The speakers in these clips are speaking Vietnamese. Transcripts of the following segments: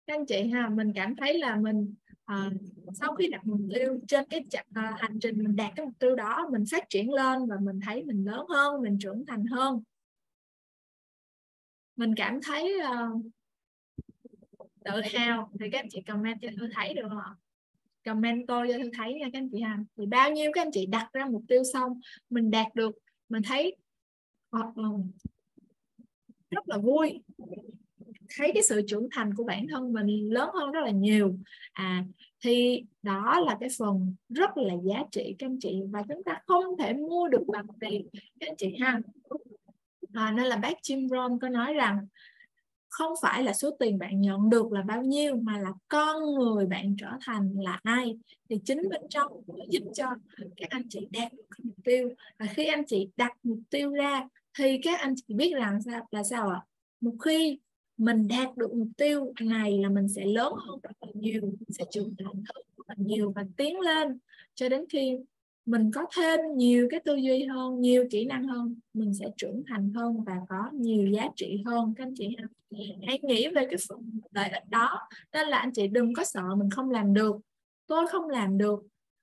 Các anh chị ha, mình cảm thấy là mình sau khi đặt mục tiêu trên cái hành trình mình đạt cái mục tiêu đó, mình phát triển lên và mình thấy mình lớn hơn, mình trưởng thành hơn. Mình cảm thấy tự hào. Thì các anh chị comment cho tôi thấy được không ạ? Comment tôi cho tôi thấy nha các anh chị ha. Thì bao nhiêu các anh chị đặt ra mục tiêu xong mình đạt được, mình thấy rất là vui, thấy cái sự trưởng thành của bản thân mình lớn hơn rất là nhiều. Thì đó là cái phần rất là giá trị các anh chị, và chúng ta không thể mua được bằng tiền các anh chị ha. Nên là bác Jim Rohn có nói rằng không phải là số tiền bạn nhận được là bao nhiêu, mà là con người bạn trở thành là ai. Thì chính bên trong giúp cho các anh chị đạt được mục tiêu. Và khi anh chị đặt mục tiêu ra thì các anh chị biết rằng là sao ạ? Một khi mình đạt được mục tiêu này là mình sẽ lớn hơn rất là nhiều, sẽ trưởng thành hơn rất là nhiều và tiến lên cho đến khi mình có thêm nhiều cái tư duy hơn, nhiều kỹ năng hơn, mình sẽ trưởng thành hơn và có nhiều giá trị hơn các anh chị. Hãy nghĩ về cái phần lợi ích đó. Nên là anh chị đừng có sợ mình không làm được, tôi không làm được.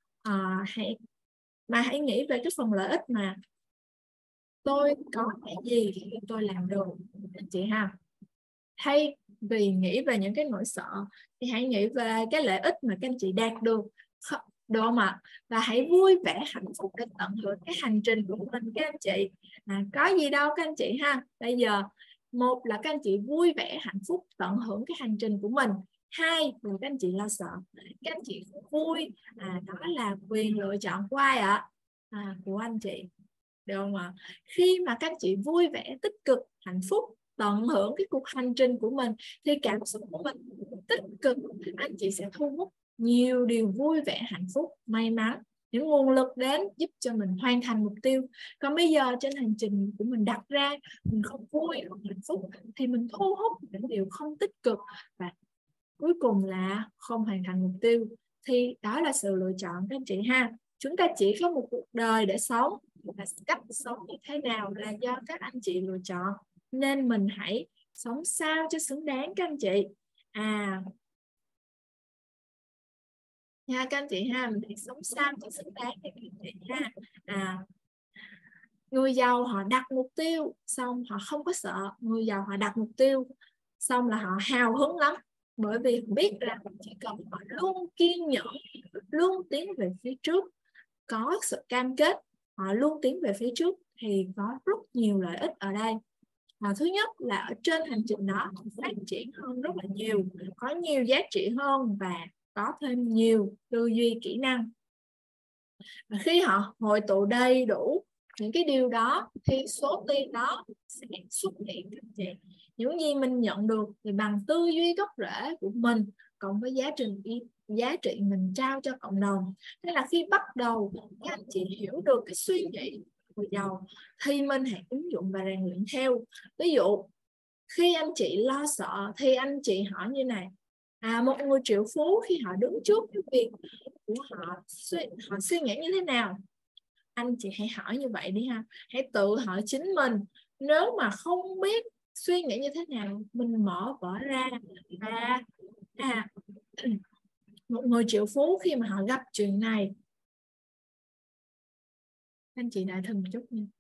Hãy nghĩ về cái phần lợi ích mà tôi có cái gì khi tôi làm được anh chị ha. Thay vì nghĩ về những cái nỗi sợ thì hãy nghĩ về cái lợi ích mà các anh chị đạt được, được không ạ? Và hãy vui vẻ hạnh phúc để tận hưởng cái hành trình của mình các anh chị. Có gì đâu các anh chị ha. Bây giờ một là các anh chị vui vẻ hạnh phúc tận hưởng cái hành trình của mình, hai là các anh chị lo sợ. Các anh chị vui, đó là quyền lựa chọn của ai ạ? Của anh chị, được không ạ? Khi mà các anh chị vui vẻ tích cực hạnh phúc tận hưởng cái cuộc hành trình của mình thì cảm xúc của mình tích cực, anh chị sẽ thu hút nhiều điều vui vẻ hạnh phúc may mắn, những nguồn lực đến giúp cho mình hoàn thành mục tiêu. Còn bây giờ trên hành trình của mình đặt ra mình không vui không hạnh phúc thì mình thu hút những điều không tích cực và cuối cùng là không hoàn thành mục tiêu. Thì đó là sự lựa chọn các anh chị ha. Chúng ta chỉ có một cuộc đời để sống, và cách sống như thế nào là do các anh chị lựa chọn, nên mình hãy sống sao cho xứng đáng các anh chị. Nha các anh chị ha, mình hãy sống sao cho xứng đáng các anh chị ha. Người giàu họ đặt mục tiêu xong họ không có sợ, người giàu họ đặt mục tiêu xong là họ hào hứng lắm, bởi vì họ biết là chỉ cần họ luôn kiên nhẫn, luôn tiến về phía trước, có sự cam kết, họ luôn tiến về phía trước thì có rất nhiều lợi ích ở đây. Thứ nhất là ở trên hành trình đó phát triển hơn rất là nhiều, có nhiều giá trị hơn và có thêm nhiều tư duy kỹ năng. Và khi họ hội tụ đầy đủ những cái điều đó thì số tiền đó sẽ xuất hiện. Những gì mình nhận được thì bằng tư duy gốc rễ của mình cộng với giá trị mình trao cho cộng đồng. Thế là khi bắt đầu các anh chị hiểu được cái suy nghĩ của giàu thì mình hãy ứng dụng và rèn luyện theo. Ví dụ khi anh chị lo sợ thì anh chị hỏi như này: một người triệu phú khi họ đứng trước cái việc của họ suy nghĩ như thế nào? Anh chị hãy hỏi như vậy đi ha. Hãy tự hỏi chính mình, nếu mà không biết suy nghĩ như thế nào, mình mở vở ra và một người triệu phú khi mà họ gặp chuyện này, anh chị đợi thêm một chút nha.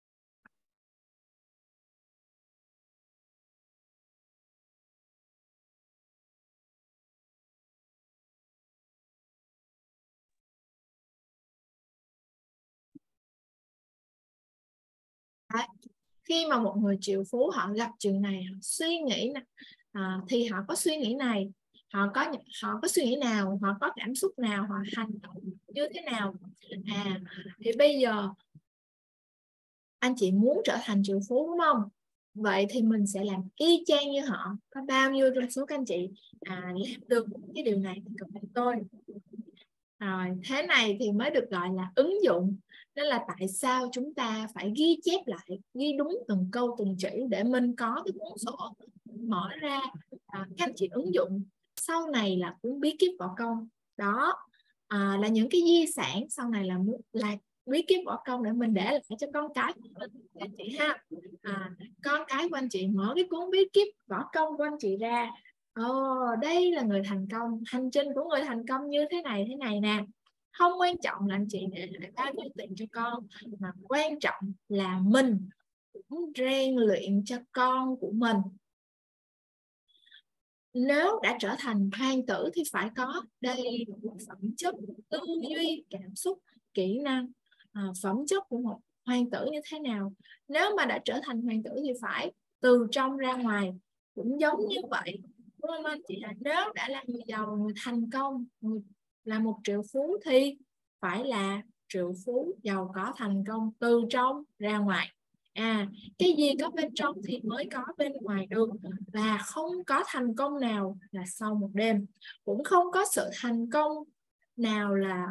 Đấy. Khi mà một người triệu phú họ gặp chuyện này, họ suy nghĩ nè, thì họ có suy nghĩ này, họ có suy nghĩ nào, họ có cảm xúc nào, họ hành động như thế nào? Thì bây giờ anh chị muốn trở thành triệu phú đúng không? Vậy thì mình sẽ làm y chang như họ. Có bao nhiêu trong số các anh chị làm được cái điều này thì comment tôi. Rồi, thế này thì mới được gọi là ứng dụng. Nên là tại sao chúng ta phải ghi chép lại, ghi đúng từng câu từng chữ để mình có cái cuốn sổ mở ra, các anh chị ứng dụng. Sau này là cuốn bí kíp võ công. Đó là những cái di sản sau này là bí kíp võ công để mình để lại cho con cái của mình, anh chị ha. Con cái của anh chị mở cái cuốn bí kíp võ công của anh chị ra, Đây là người thành công. Hành trình của người thành công như thế này nè. Không quan trọng là anh chị để lại bao nhiêu tiền cho con, mà quan trọng là mình cũng rèn luyện cho con của mình. Nếu đã trở thành hoàng tử thì phải có đầy đủ phẩm chất, tư duy, cảm xúc, kỹ năng. Phẩm chất của một hoàng tử như thế nào? Nếu mà đã trở thành hoàng tử thì phải từ trong ra ngoài cũng giống như vậy. Đúng không anh chị? Nếu đã là người giàu, người thành công, người là một triệu phú thì phải là triệu phú giàu có thành công từ trong ra ngoài. Cái gì có bên trong thì mới có bên ngoài được, và không có thành công nào là sau một đêm, cũng không có sự thành công nào là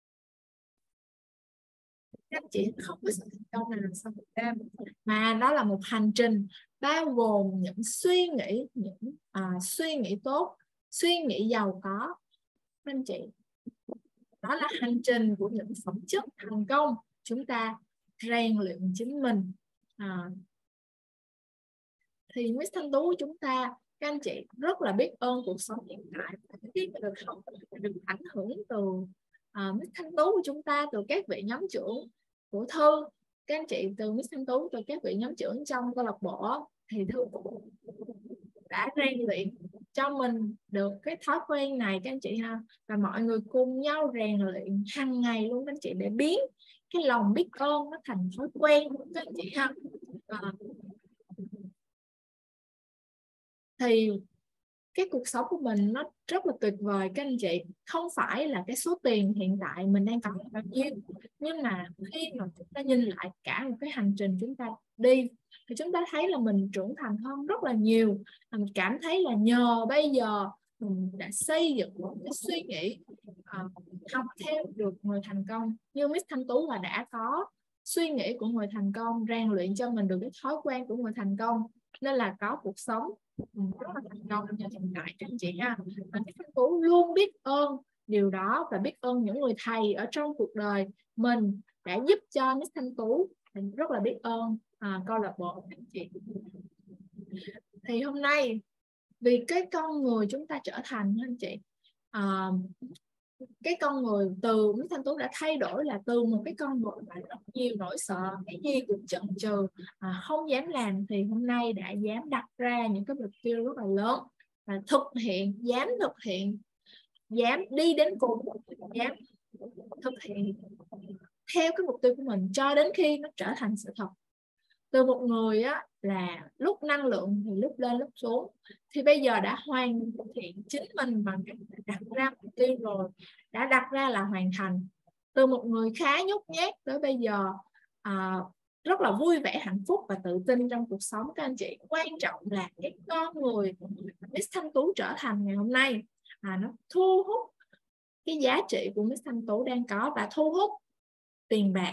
các chị không có sự thành công nào là sau một đêm, mà đó là một hành trình bao gồm những suy nghĩ, những suy nghĩ tốt, suy nghĩ giàu có anh chị. Đó là hành trình của những phẩm chất thành công. Chúng ta rèn luyện chính mình. Thì Miss Thanh Tú của chúng ta, các anh chị rất là biết ơn cuộc sống hiện tại, khi mà được học, được ảnh hưởng từ Miss Thanh Tú của chúng ta, từ các vị nhóm trưởng của Thư, các anh chị, từ Miss Thanh Tú, từ các vị nhóm trưởng trong câu lạc bộ, thì Thư cũng đã rèn luyện cho mình được cái thói quen này các anh chị ha, và mọi người cùng nhau rèn luyện hàng ngày luôn các anh chị, để biến cái lòng biết ơn nó thành thói quen các anh chị ha. Thì cái cuộc sống của mình nó rất là tuyệt vời các anh chị. Không phải là cái số tiền hiện tại mình đang có bao nhiêu, nhưng mà khi mà chúng ta nhìn lại cả một cái hành trình chúng ta đi, thì chúng ta thấy là mình trưởng thành hơn rất là nhiều. Mình cảm thấy là nhờ bây giờ mình đã xây dựng một cái suy nghĩ học theo được người thành công như Miss Thanh Tú, là đã có suy nghĩ của người thành công, rèn luyện cho mình được cái thói quen của người thành công, nên là có cuộc sống rất là thành công như hiện tại các anh chị ha. Và Miss Thanh Tú luôn biết ơn điều đó, và biết ơn những người thầy ở trong cuộc đời mình đã giúp cho Miss Thanh Tú. Mình rất là biết ơn câu lạc bộ các anh chị. Thì hôm nay vì cái con người chúng ta trở thành anh chị, cái con người từ Miss Thanh Tú đã thay đổi, là từ một cái con người mà rất nhiều nỗi sợ, cái gì cũng chần chừ, không dám làm, thì hôm nay đã dám đặt ra những cái mục tiêu rất là lớn, và dám thực hiện, dám đi đến cùng, dám thực hiện theo cái mục tiêu của mình cho đến khi nó trở thành sự thật. Từ một người á là lúc năng lượng thì lúc lên lúc xuống, thì bây giờ đã hoàn thiện chính mình bằng cách đặt ra mục tiêu rồi, đã đặt ra là hoàn thành. Từ một người khá nhút nhát tới bây giờ rất là vui vẻ, hạnh phúc và tự tin trong cuộc sống các anh chị. Quan trọng là cái con người Miss Thanh Tú trở thành ngày hôm nay nó thu hút cái giá trị của Miss Thanh Tú đang có, và thu hút tiền bạc.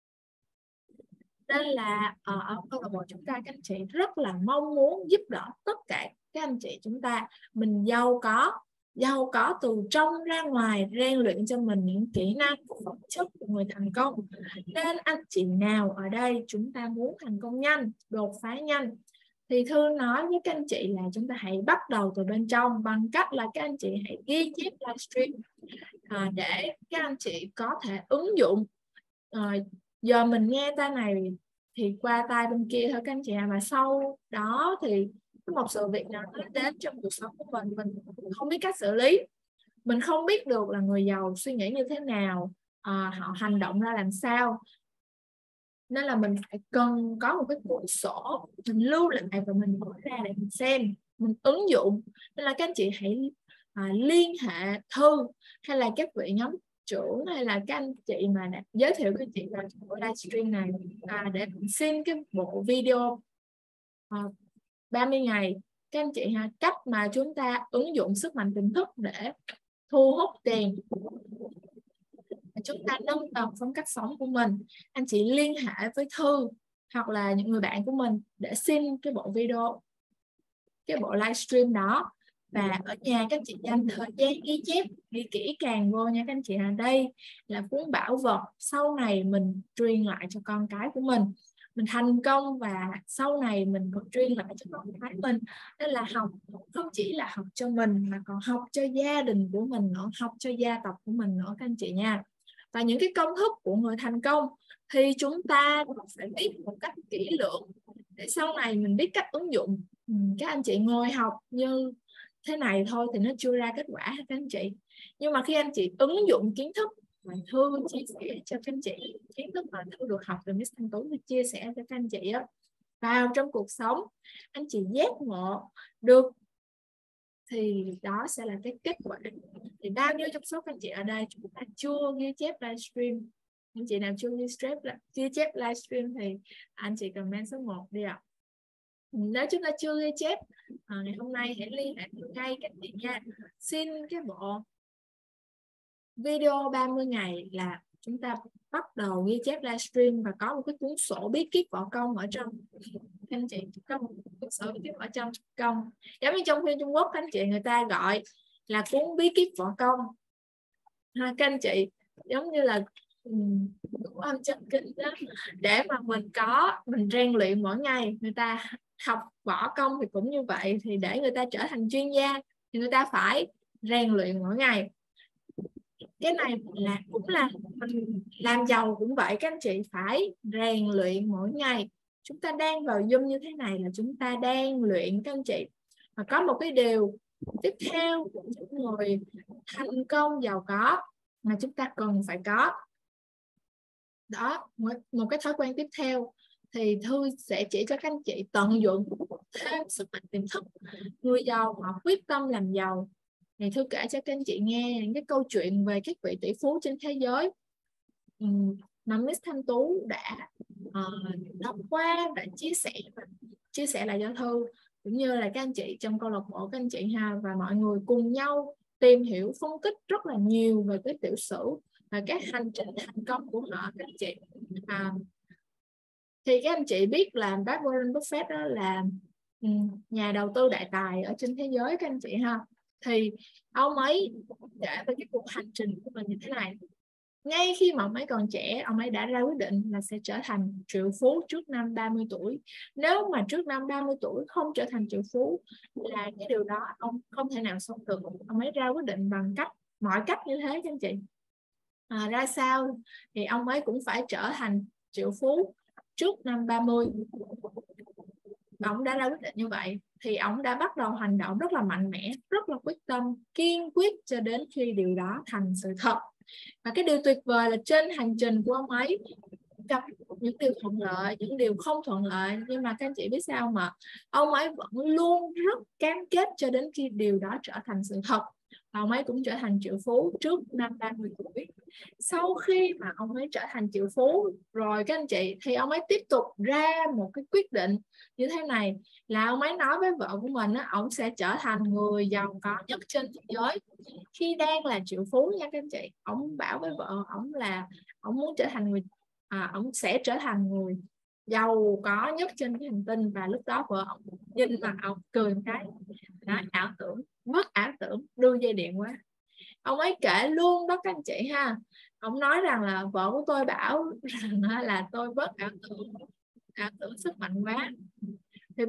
Nên là ở câu lạc bộ chúng ta, các anh chị rất là mong muốn giúp đỡ tất cả các anh chị chúng ta, mình giàu có từ trong ra ngoài, rèn luyện cho mình những kỹ năng, phẩm chất của người thành công. Nên anh chị nào ở đây chúng ta muốn thành công nhanh, đột phá nhanh, thì Thư nói với các anh chị là chúng ta hãy bắt đầu từ bên trong, bằng cách là các anh chị hãy ghi chép livestream để các anh chị có thể ứng dụng. Giờ mình nghe tay này thì qua tay bên kia thôi các anh chị, mà sau đó thì có một sự việc nào nó đến trong cuộc sống của mình không biết cách xử lý, mình không biết được là người giàu suy nghĩ như thế nào, họ hành động ra làm sao, nên là mình phải cần có một cái cuốn sổ mình lưu lại, và mình mở ra để mình xem, mình ứng dụng. Nên là các anh chị hãy liên hệ Thư hay là các vị nhóm trưởng, hay là các anh chị mà đã giới thiệu các anh chị vào buổi livestream này để xin cái bộ video 30 ngày các anh chị ha, cách mà chúng ta ứng dụng sức mạnh tiềm thức để thu hút tiền, chúng ta nâng tầm phong cách sống của mình. Anh chị liên hệ với Thư hoặc là những người bạn của mình để xin cái bộ video, cái bộ livestream đó, và ở nhà các anh chị dành thời gian ghi chép, ghi kỹ càng vô nha các anh chị. Đây là cuốn bảo vật sau này mình truyền lại cho con cái của mình. mình thành công và sau này mình còn truyền lại cho con cái mình. Nên là học không chỉ là học cho mình mà còn học cho gia đình của mình nữa, học cho gia tộc của mình nữa các anh chị nha. Và những cái công thức của người thành công thì chúng ta phải biết một cách kỹ lưỡng để sau này mình biết cách ứng dụng. Các anh chị ngồi học như thế này thôi thì nó chưa ra kết quả các anh chị, nhưng mà khi anh chị ứng dụng kiến thức mà Thư chia sẻ cho các anh chị, kiến thức mà Thư được học từ Miss Thanh Tú thì chia sẻ cho các anh chị đó, vào trong cuộc sống anh chị giác ngộ được thì đó sẽ là cái kết quả. Thì bao nhiêu trong số các anh chị ở đây chúng ta chưa ghi chép livestream? Anh chị nào chưa ghi chép livestream thì anh chị comment số 1 đi ạ. Nếu chúng ta chưa ghi chép ngày hôm nay hãy liên hệ ngay các chị nha. Xin cái bộ video 30 ngày là chúng ta bắt đầu ghi chép livestream và có một cái cuốn sổ bí kíp võ công ở trong. Anh chị có một cuốn sổ bí kíp ở trong công, giống như trong phim Trung Quốc anh chị người ta gọi là cuốn bí kíp võ công ha, các anh chị giống như là của âm chân kinh đó, để mà mình rèn luyện mỗi ngày. Người ta học võ công thì cũng như vậy, thì để người ta trở thành chuyên gia thì người ta phải rèn luyện mỗi ngày. Cái này cũng là mình làm giàu cũng vậy, các anh chị phải rèn luyện mỗi ngày. Chúng ta đang vào Zoom như thế này là chúng ta đang luyện các anh chị. Và có một cái điều tiếp theo của những người thành công giàu có mà chúng ta cần phải có, đó một cái thói quen tiếp theo thì Thư sẽ chỉ cho các anh chị tận dụng thêm sức mạnh tiềm thức. Người giàu họ quyết tâm làm giàu. Thì Thư kể cho các anh chị nghe những cái câu chuyện về các vị tỷ phú trên thế giới mà Miss Thanh Tú đã đọc qua, đã chia sẻ lại cho Thư, cũng như là các anh chị trong câu lạc bộ các anh chị ha, và mọi người cùng nhau tìm hiểu, phân tích rất là nhiều về cái tiểu sử và các hành trình thành công của họ các anh chị. Thì các anh chị biết là bác Warren Buffett đó là nhà đầu tư đại tài ở trên thế giới các anh chị ha. Thì ông ấy đã về cái cuộc hành trình của mình như thế này. Ngay khi mà ông ấy còn trẻ, ông ấy đã ra quyết định là sẽ trở thành triệu phú trước năm 30 tuổi. Nếu mà trước năm 30 tuổi không trở thành triệu phú là cái điều đó ông không thể nào sống được. Ông ấy ra quyết định bằng mọi cách như thế các anh chị. Ra sao thì ông ấy cũng phải trở thành triệu phú trước năm 30. Ông đã ra quyết định như vậy thì ông đã bắt đầu hành động rất là mạnh mẽ, rất là quyết tâm, kiên quyết cho đến khi điều đó thành sự thật. Và cái điều tuyệt vời là trên hành trình của ông ấy gặp những điều thuận lợi, những điều không thuận lợi, nhưng mà các anh chị biết sao mà ông ấy vẫn luôn rất cam kết cho đến khi điều đó trở thành sự thật. Ông ấy cũng trở thành triệu phú trước năm 30 tuổi. Sau khi mà ông ấy trở thành triệu phú rồi các anh chị, thì ông ấy tiếp tục ra một cái quyết định như thế này, là ông ấy nói với vợ của mình á, ông sẽ trở thành người giàu có nhất trên thế giới. Khi đang là triệu phú nha các anh chị, ông bảo với vợ ông là ông muốn trở thành ông sẽ trở thành người giàu có nhất trên cái hành tinh. Và lúc đó vợ ông nhìn mặt ông cười một cái, đó, ảo tưởng, mất ảo tưởng, đu dây điện quá. Ông ấy kể luôn đó các anh chị ha, ông nói rằng là vợ của tôi bảo rằng là tôi bớt ảo tưởng sức mạnh quá. Thì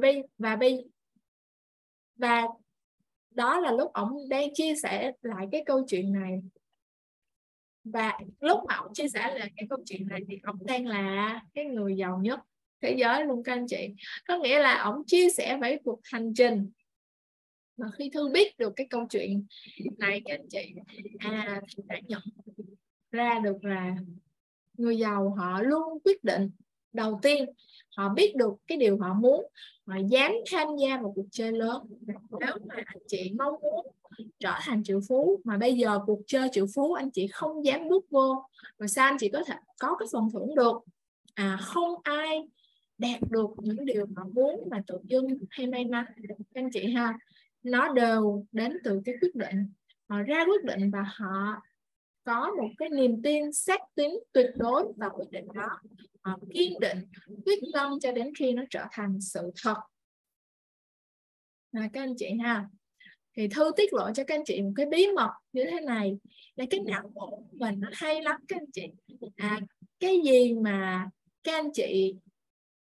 và đó là lúc ông đang chia sẻ lại cái câu chuyện này. Và lúc mà ông chia sẻ lại cái câu chuyện này thì ông đang là cái người giàu nhất thế giới luôn các anh chị. Có nghĩa là ông chia sẻ về cuộc hành trình. Mà khi Thư biết được cái câu chuyện này các anh chị, thì đã nhận ra được là người giàu họ luôn quyết định. Đầu tiên họ biết được cái điều họ muốn, họ dám tham gia vào cuộc chơi lớn. Nếu mà anh chị mong muốn trở thành triệu phú mà bây giờ cuộc chơi triệu phú anh chị không dám bước vô, rồi sao anh chị có thể có cái phần thưởng được? Không ai đạt được những điều họ muốn mà tự dưng hay may mắn anh chị ha. Nó đều đến từ cái quyết định. Họ ra quyết định và họ có một cái niềm tin xác tín tuyệt đối vào quyết định đó. Họ kiên định, quyết tâm cho đến khi nó trở thành sự thật. Các anh chị ha. Thì Thư tiết lộ cho các anh chị một cái bí mật như thế này, là cái não bộ của mình nó hay lắm các anh chị. Cái gì mà các anh chị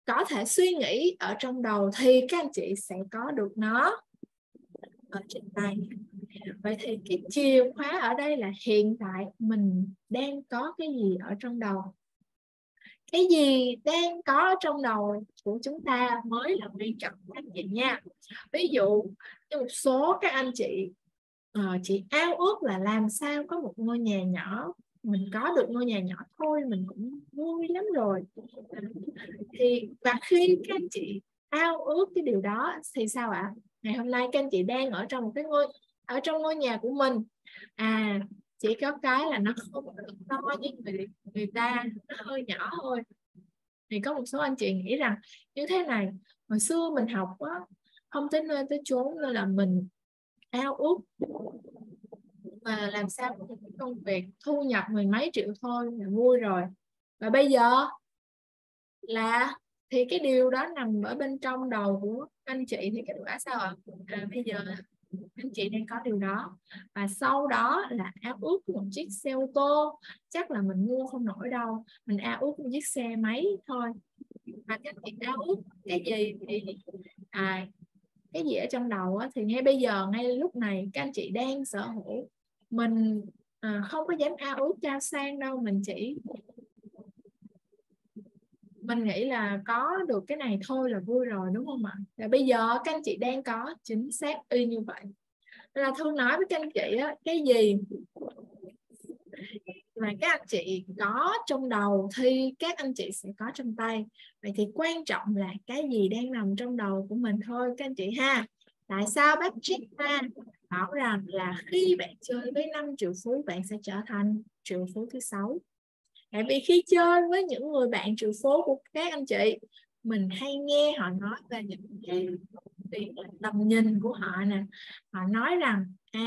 có thể suy nghĩ ở trong đầu thì các anh chị sẽ có được nó ở trên tay. Vậy thì cái chìa khóa ở đây là hiện tại mình đang có cái gì ở trong đầu. Cái gì đang có ở trong đầu của chúng ta mới là quan trọng các anh chị nha. Ví dụ như một số các anh chị chị ao ước là làm sao có một ngôi nhà nhỏ, mình có được ngôi nhà nhỏ thôi mình cũng vui lắm rồi. Và khi các anh chị ao ước cái điều đó thì sao ạ? Ngày hôm nay các anh chị đang ở trong ngôi nhà của mình, chỉ có cái là nó không được to như người ta, nó hơi nhỏ thôi. Thì có một số anh chị nghĩ rằng như thế này: hồi xưa mình học quá, không tới nơi tới chốn nên là mình ao ước mà làm sao có một công việc thu nhập mười mấy triệu thôi là vui rồi. Và bây giờ thì cái điều đó nằm ở bên trong đầu của anh chị thì kết quả sao ạ? Bây giờ anh chị đang có điều đó, và sau đó là ao ước một chiếc xe ô tô, chắc là mình mua không nổi đâu, mình ao ước một chiếc xe máy thôi. Và các chị ao ước cái gì thì cái gì ở trong đầu thì ngay bây giờ, ngay lúc này các anh chị đang sở hữu. Mình không có dám ao ước cao sang đâu, mình nghĩ là có được cái này thôi là vui rồi, đúng không ạ? Và bây giờ các anh chị đang có chính xác y như vậy. Nên là Thương nói với các anh chị cái gì mà các anh chị có trong đầu thì các anh chị sẽ có trong tay. Vậy thì quan trọng là cái gì đang nằm trong đầu của mình thôi các anh chị ha. Tại sao bác Jack Ma bảo rằng là khi bạn chơi với 5 triệu phú bạn sẽ trở thành triệu phú thứ 6? Tại vì khi chơi với những người bạn triệu phú của các anh chị, mình hay nghe họ nói về những cái tầm nhìn của họ nè. Họ nói rằng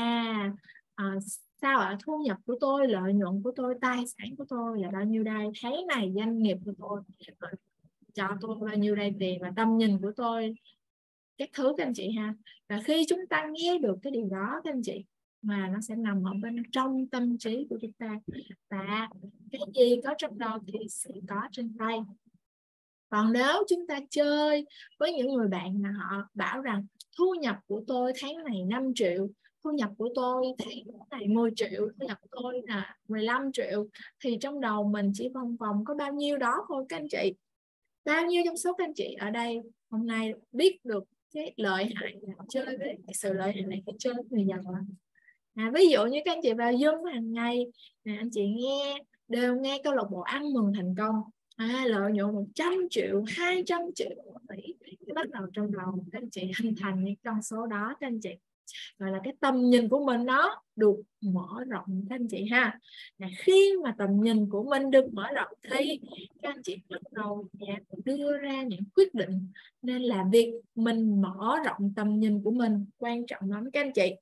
sao ạ, thu nhập của tôi, lợi nhuận của tôi, tài sản của tôi là bao nhiêu đây, tháng này doanh nghiệp của tôi cho tôi bao nhiêu đây tiền, và tầm nhìn của tôi các thứ các anh chị ha. Và khi chúng ta nghe được cái điều đó các anh chị, mà nó sẽ nằm ở bên trong tâm trí của chúng ta, và cái gì có trong đầu thì sẽ có trên tay. Còn nếu chúng ta chơi với những người bạn mà họ bảo rằng thu nhập của tôi tháng này 5 triệu, thu nhập của tôi tháng này 10 triệu, thu nhập của tôi là 15 triệu, thì trong đầu mình chỉ vòng vòng có bao nhiêu đó thôi các anh chị. Bao nhiêu trong số các anh chị ở đây hôm nay biết được cái lợi hại là chơi với cái sự lợi hại này, chơi với người giàu? Ví dụ như các anh chị vào Zoom hàng ngày anh chị đều nghe câu lạc bộ ăn mừng thành công, lợi nhuận 100 triệu, 200 triệu, 1 tỷ. Cái bắt đầu trong đầu các anh chị hình thành những con số đó các anh chị, gọi là cái tầm nhìn của mình nó được mở rộng các anh chị ha. Khi mà tầm nhìn của mình được mở rộng thì các anh chị bắt đầu đưa ra những quyết định. Nên là việc mình mở rộng tầm nhìn của mình quan trọng lắm các anh chị.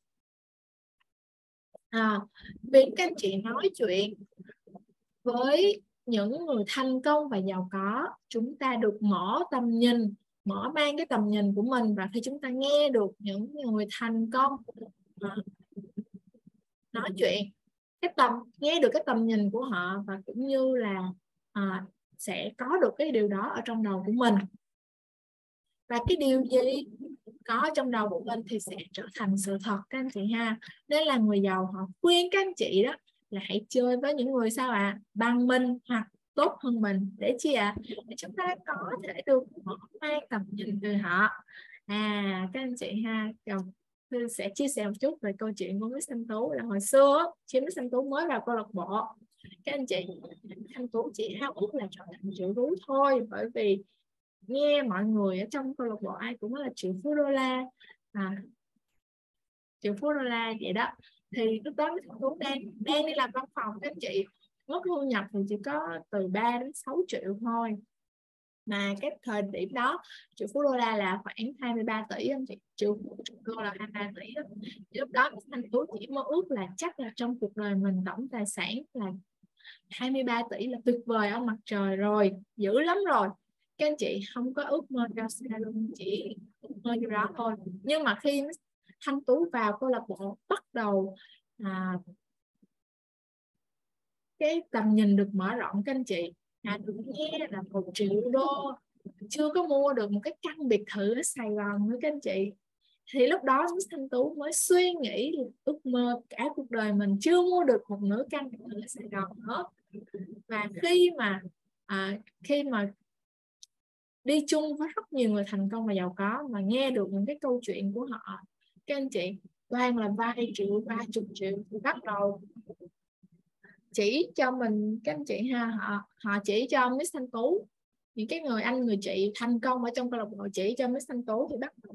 Việc các anh chị nói chuyện với những người thành công và giàu có, chúng ta được mở tầm nhìn, mở mang cái tầm nhìn của mình. Và khi chúng ta nghe được những người thành công nói chuyện, nghe được cái tầm nhìn của họ, và cũng như là sẽ có được cái điều đó ở trong đầu của mình. Và cái điều gì có trong đầu của mình thì sẽ trở thành sự thật các anh chị ha. Nên là người giàu họ khuyên các anh chị đó là hãy chơi với những người sao ạ, bằng mình hoặc tốt hơn mình, để chi ạ? Để chúng ta có thể được mở mang tầm nhìn từ họ. Các anh chị ha, Thư sẽ chia sẻ một chút về câu chuyện của Miss Thanh Tú. Là hồi xưa khi Miss Thanh Tú mới vào câu lạc bộ, các anh chị, Thanh Tú chỉ ao ước là trở thành triệu phú thôi, bởi vì nghe mọi người ở trong câu lạc bộ ai cũng nói là triệu phú đô la, triệu phú đô la vậy đó. Thì lúc đó Thanh Tú đang đi làm văn phòng các anh chị, mức thu nhập thì chỉ có từ 3 đến 6 triệu thôi. Mà cái thời điểm đó triệu phú đô la là khoảng 23 tỷ anh chị, triệu đô là 23 tỷ đó. Lúc đó Thanh Tú chỉ mơ ước là chắc là trong cuộc đời mình tổng tài sản là 23 tỷ là tuyệt vời ở mặt trời rồi, dữ lắm rồi. Các anh chị không có ước mơ cao xa luôn, chỉ ước mơ như đó thôi. Nhưng mà khi Thanh Tú vào câu lạc bộ, bắt đầu cái tầm nhìn được mở rộng các anh chị, được nghe là 1 triệu đô chưa có mua được một cái căn biệt thự ở Sài Gòn nữa các anh chị. Thì lúc đó Miss Thanh Tú mới suy nghĩ ước mơ cả cuộc đời mình chưa mua được một nửa căn biệt thự ở Sài Gòn hết. Và khi mà đi chung với rất nhiều người thành công và giàu có, mà nghe được những cái câu chuyện của họ, các anh chị, toàn là vài triệu, 30 triệu, thì bắt đầu chỉ cho mình, các anh chị ha, họ chỉ cho Miss Thanh Tú, những cái người anh người chị thành công ở trong câu lạc bộ chỉ cho Miss Thanh Tú, thì bắt đầu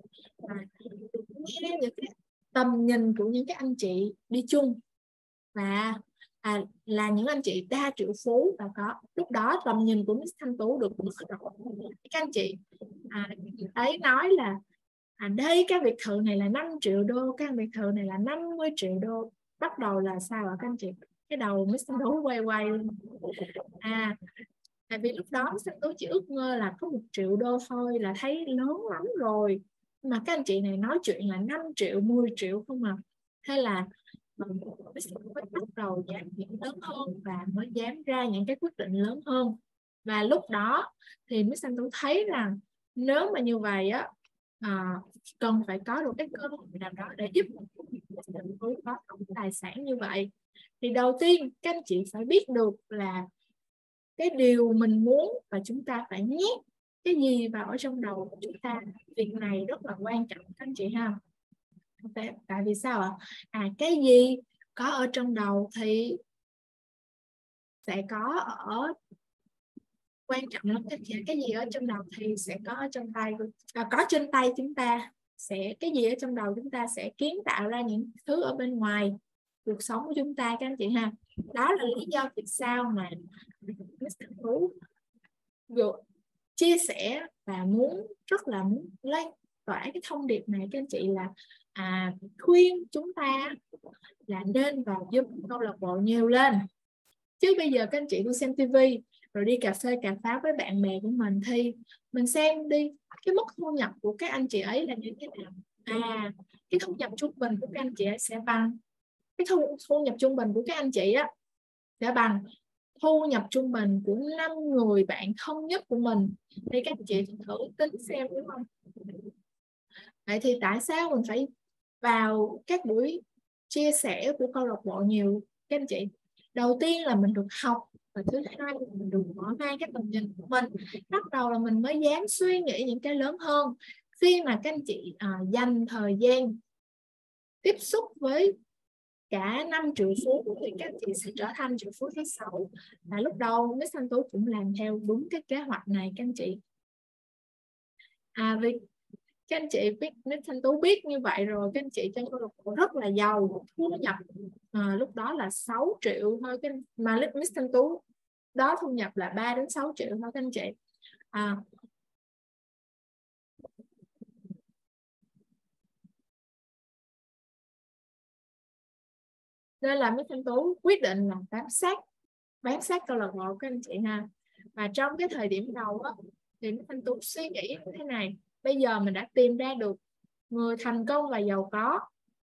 nghe những cái tầm nhìn của những cái anh chị đi chung, và là những anh chị đa triệu phú, và có lúc đó tầm nhìn của Miss Thanh Tú được mở rộng. Các anh chị ấy nói là đây cái biệt thự này là 5 triệu đô, cái biệt thự này là 50 triệu đô. Bắt đầu là sao ạ các anh chị? Cái đầu Miss Thanh Tú quay tại vì lúc đó Miss Thanh Tú chỉ ước mơ là có 1 triệu đô thôi là thấy lớn lắm rồi, mà các anh chị này nói chuyện là 5 triệu, 10 triệu không à. Thế là Miss Thanh Tú bắt đầu dám nghĩ lớn hơn và mới dám ra những cái quyết định lớn hơn. Và lúc đó thì Miss Thanh Tú thấy rằng nếu mà như vậy á, cần phải có được cái cơ hội nào đó để giúp Miss Thanh Tú có tài sản như vậy. Thì đầu tiên các anh chị phải biết được là cái điều mình muốn, và chúng ta phải nhét cái gì vào ở trong đầu của chúng ta. Việc này rất là quan trọng các anh chị ha. Tại vì sao ạ? Cái gì có ở trong đầu thì sẽ có ở, quan trọng lắm các chị. Cái gì ở trong đầu thì sẽ có ở trong tay, có trên tay chúng ta. Cái gì ở trong đầu chúng ta sẽ kiến tạo ra những thứ ở bên ngoài cuộc sống của chúng ta các anh chị ha. Đó là lý do vì sao mà Miss Thanh Tú chia sẻ và rất là muốn lan tỏa cái thông điệp này các anh chị, là khuyên chúng ta là nên vào giúp câu lạc bộ nhiều lên. Chứ bây giờ các anh chị đi xem tivi rồi đi cà phê cà pháo với bạn bè của mình, thì mình xem đi cái mức thu nhập của các anh chị ấy là như thế nào. Cái thu nhập trung bình của các anh chị ấy sẽ bằng cái thu nhập trung bình của các anh chị á sẽ bằng thu nhập trung bình của 5 người bạn thân nhất của mình. Thì các anh chị thử tính xem, đúng không? Vậy thì tại sao mình phải vào các buổi chia sẻ của câu lạc bộ nhiều các anh chị? Đầu tiên là mình được học, và thứ hai là mình được mở mang cái tầm nhìn của mình. Bắt đầu là mình mới dám suy nghĩ những cái lớn hơn. Khi mà các anh chị dành thời gian tiếp xúc với cả 5 triệu phú thì các chị sẽ trở thành triệu phú thứ 6. Và lúc đầu Miss Thanh Tú cũng làm theo đúng cái kế hoạch này các anh chị. Vì các anh chị biết, Miss Thanh Tú biết như vậy rồi, các anh chị trong câu lạc bộ rất là giàu, thu nhập lúc đó là 6 triệu thôi, mà Miss Thanh Tú đó thu nhập là 3 đến 6 triệu thôi các anh chị. Nên là Miss Thanh Tú quyết định là bám sát câu lạc bộ các anh chị ha. Và trong cái thời điểm đầu á, thì Miss Thanh Tú suy nghĩ như thế này: bây giờ mình đã tìm ra được người thành công và giàu có,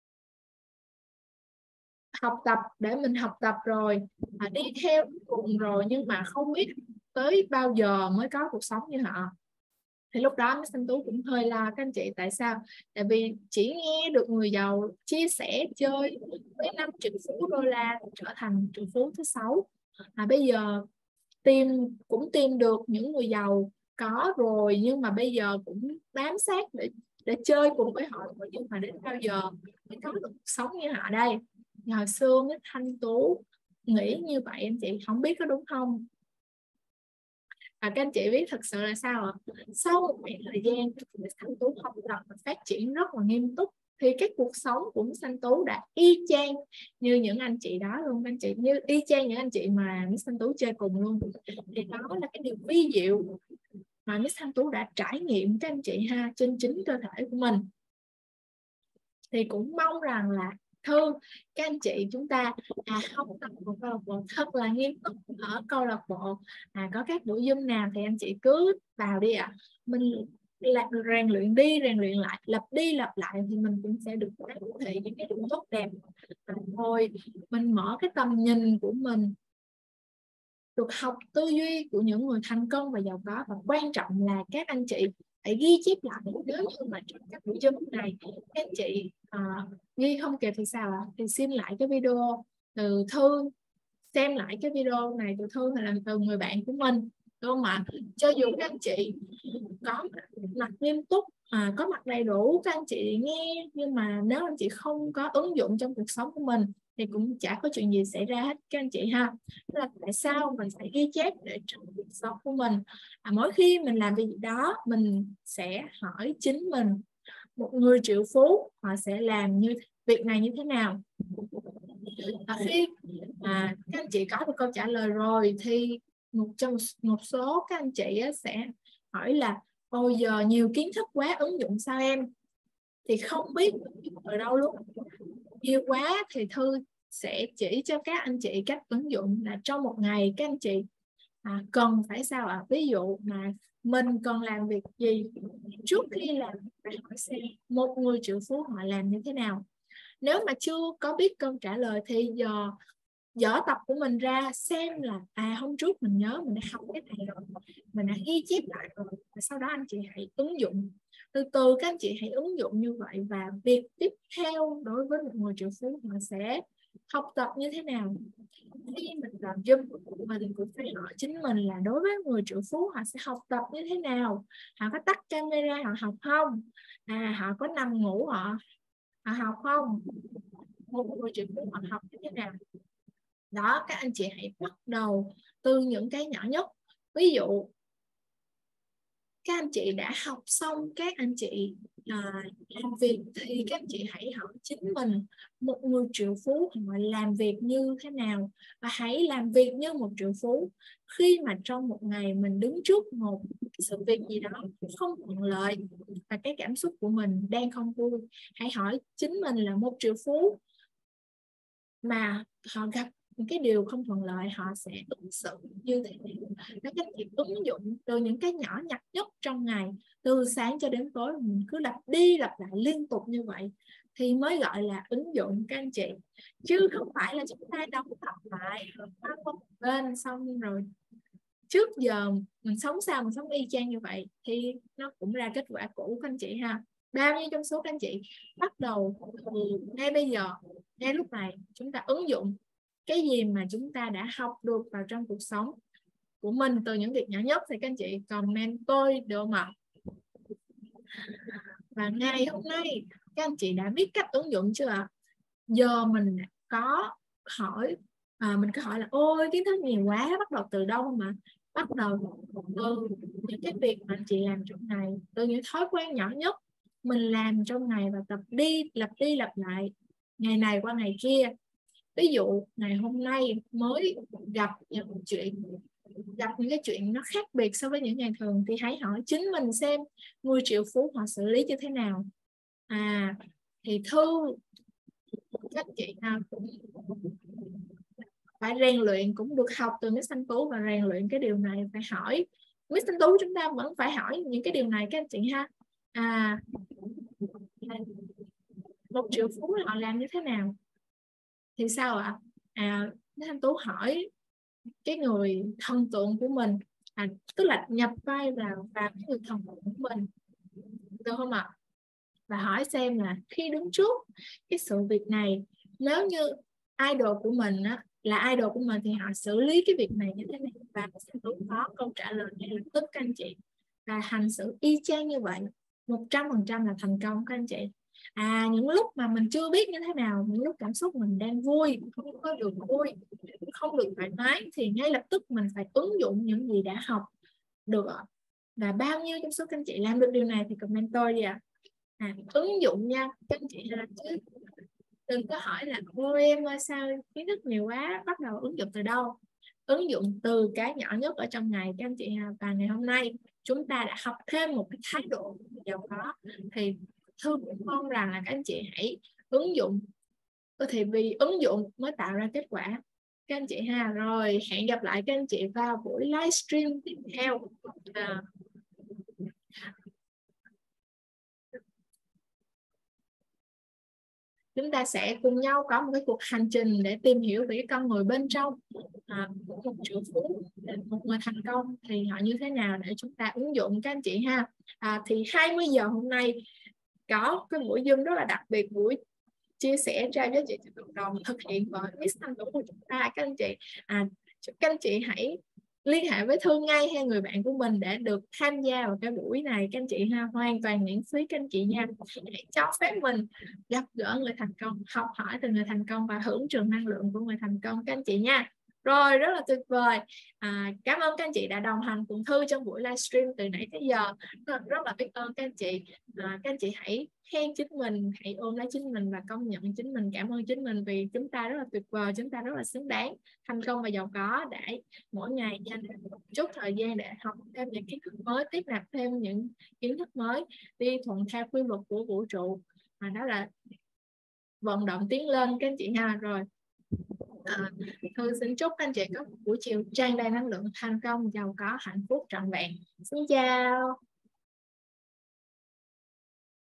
học tập để mình học tập rồi, đi theo cùng rồi, nhưng mà không biết tới bao giờ mới có cuộc sống như họ. Thì lúc đó Miss Thanh Tú cũng hơi lo các anh chị. Tại sao? Tại vì chỉ nghe được người giàu chia sẻ chơi với 5 triệu phú đô la trở thành triệu phú thứ 6. Bây giờ cũng tìm được những người giàu có rồi, nhưng mà bây giờ cũng bám sát để chơi cùng với họ, nhưng mà đến bao giờ mới có được cuộc sống như họ đây? Hồi xưa Miss Thanh Tú nghĩ như vậy, anh chị không biết có đúng không? Và các anh chị biết thật sự là sao ạ? Sau một thời gian Miss Thanh Tú học tập và phát triển rất là nghiêm túc, thì cái cuộc sống của Miss Thanh Tú đã y chang như những anh chị đó luôn anh chị, như y chang những anh chị mà Miss Thanh Tú chơi cùng luôn. Thì đó là cái điều vi diệu mà Miss Thanh Tú đã trải nghiệm các anh chị ha, trên chính cơ thể của mình. Thì cũng mong rằng là các anh chị chúng ta học tập một câu lạc bộ thật là nghiêm túc. Ở câu lạc bộ có các buổi Zoom nào thì anh chị cứ vào đi ạ. Mình rèn luyện đi rèn luyện lại, lặp đi lặp lại, thì mình cũng sẽ được thể hiện những cái điều tốt đẹp. Rồi mình mở cái tầm nhìn của mình được học tư duy của những người thành công và giàu có. Và quan trọng là các anh chị hãy ghi chép lại. Nếu như mà trong các buổi Zoom này các anh chị ghi không kịp thì sao ạ? Thì xem lại cái video từ Thư, xem lại cái video này từ Thư hay là từ người bạn của mình, đúng không ạ? Cho dù các anh chị có mặt nghiêm túc, có mặt đầy đủ, các anh chị nghe, nhưng mà nếu anh chị không có ứng dụng trong cuộc sống của mình thì cũng chả có chuyện gì xảy ra hết các anh chị ha. Tức là tại sao mình phải ghi chép để trong cuộc sống của mình, mỗi khi mình làm việc đó mình sẽ hỏi chính mình, một người triệu phú họ sẽ làm việc này như thế nào. Khi các anh chị có được câu trả lời rồi thì một số các anh chị sẽ hỏi là ôi giờ nhiều kiến thức quá, ứng dụng sao em? Thì không biết ở đâu luôn. Nhiều quá thì Thư sẽ chỉ cho các anh chị cách ứng dụng là trong một ngày các anh chị cần phải sao ạ? Ví dụ mà mình cần làm việc gì, trước khi làm phải hỏi xem một người triệu phú họ làm như thế nào. Nếu mà chưa có biết câu trả lời thì giờ dở tập của mình ra xem là hôm trước mình nhớ mình đã học cái này rồi, mình đã ghi chép lại rồi, và sau đó anh chị hãy ứng dụng từ từ. Các anh chị hãy ứng dụng như vậy, và việc tiếp theo đối với một người triệu phú họ sẽ học tập như thế nào. Khi mình làm Zoom mình cũng phải hỏi chính mình là đối với người triệu phú họ sẽ học tập như thế nào, họ có tắt camera họ học không, họ có nằm ngủ họ học không, một người triệu phú họ học như thế nào. Đó, các anh chị hãy bắt đầu từ những cái nhỏ nhất. Ví dụ các anh chị đã học xong, các anh chị làm việc thì các anh chị hãy hỏi chính mình một người triệu phú họ làm việc như thế nào, và hãy làm việc như một triệu phú. Khi mà trong một ngày mình đứng trước một sự việc gì đó không thuận lợi và cái cảm xúc của mình đang không vui, hãy hỏi chính mình là một triệu phú mà họ gặp những cái điều không thuận lợi họ sẽ ứng xử như thế nào. Các anh chị ứng dụng từ những cái nhỏ nhặt nhất trong ngày, từ sáng cho đến tối, mình cứ lặp đi lặp lại liên tục như vậy thì mới gọi là ứng dụng các anh chị, chứ không phải là chúng ta đóng tập lại qua một bên xong rồi trước giờ mình sống sao mình sống y chang như vậy thì nó cũng ra kết quả cũ các anh chị ha. Bao nhiêu trong số các anh chị bắt đầu ngay bây giờ, ngay lúc này chúng ta ứng dụng cái gì mà chúng ta đã học được vào trong cuộc sống của mình từ những việc nhỏ nhất, thì các anh chị comment tôi được không ạ? Và ngày hôm nay các anh chị đã biết cách ứng dụng chưa ạ? Giờ mình có hỏi mình có hỏi là ôi kiến thức nhiều quá, bắt đầu từ đâu mà? Bắt đầu từ những cái việc mà anh chị làm trong ngày, từ những thói quen nhỏ nhất mình làm trong ngày và lặp đi lặp lại ngày này qua ngày kia. Ví dụ ngày hôm nay mới gặp những cái chuyện nó khác biệt so với những ngày thường thì hãy hỏi chính mình xem người triệu phú họ xử lý như thế nào. Thì Thư các chị nào cũng phải rèn luyện, cũng được học từ Miss Thanh Tú và rèn luyện cái điều này, phải hỏi Miss Thanh Tú, chúng ta vẫn phải hỏi những cái điều này các anh chị ha. Một triệu phú họ làm như thế nào thì sao ạ? Miss Thanh Tú hỏi cái người thần tượng của mình, tức là nhập vai vào cái người thần tượng của mình, được không ạ? Và hỏi xem là khi đứng trước cái sự việc này, nếu như idol của mình là idol của mình thì họ xử lý cái việc này như thế nào, và sẽ có câu trả lời ngay lập tức các anh chị, và hành xử y chang như vậy 100% là thành công các anh chị. Những lúc mà mình chưa biết như thế nào, những lúc cảm xúc mình đang vui, không có được vui, không được thoải mái, thì ngay lập tức mình phải ứng dụng những gì đã học được ạ. Và bao nhiêu trong số các anh chị làm được điều này thì comment tôi đi ạ. Ứng dụng nha các anh chị, chứ đừng có hỏi là ôi em ơi sao kiến thức nhiều quá, bắt đầu ứng dụng từ đâu? Ứng dụng từ cái nhỏ nhất ở trong ngày các anh chị ha. Và ngày hôm nay chúng ta đã học thêm một cái thái độ giàu có, thì Thư cũng mong rằng là các anh chị hãy ứng dụng, thì vì ứng dụng mới tạo ra kết quả các anh chị ha. Rồi hẹn gặp lại các anh chị vào buổi livestream tiếp theo. chúng ta sẽ cùng nhau có một cái cuộc hành trình để tìm hiểu về cái con người bên trong của một triệu phú, một người thành công thì họ như thế nào để chúng ta ứng dụng các anh chị ha. Thì 20 giờ hôm nay có cái buổi Zoom rất là đặc biệt, buổi chia sẻ ra giá trị cộng đồng thực hiện bởi Miss Thanh Tú của chúng ta. Các anh chị các anh chị hãy liên hệ với Thương ngay hay người bạn của mình để được tham gia vào cái buổi này các anh chị ha, hoàn toàn miễn phí các anh chị nha. Hãy cho phép mình gặp gỡ người thành công, học hỏi từ người thành công và hưởng trường năng lượng của người thành công các anh chị nha. Rồi, rất là tuyệt vời. Cảm ơn các anh chị đã đồng hành cùng Thư trong buổi livestream từ nãy tới giờ. Rất là biết ơn các anh chị. Các anh chị hãy khen chính mình, hãy ôm lấy chính mình và công nhận chính mình, cảm ơn chính mình vì chúng ta rất là tuyệt vời, chúng ta rất là xứng đáng thành công và giàu có, để mỗi ngày dành một chút thời gian để học thêm những kiến thức mới, tiếp nạp thêm những kiến thức mới, đi thuận theo quy luật của vũ trụ, mà đó là vận động tiến lên các anh chị ha. Rồi Thư xin chúc anh chị có một buổi chiều tràn đầy năng lượng, thành công, giàu có, hạnh phúc trọn vẹn. Xin chào.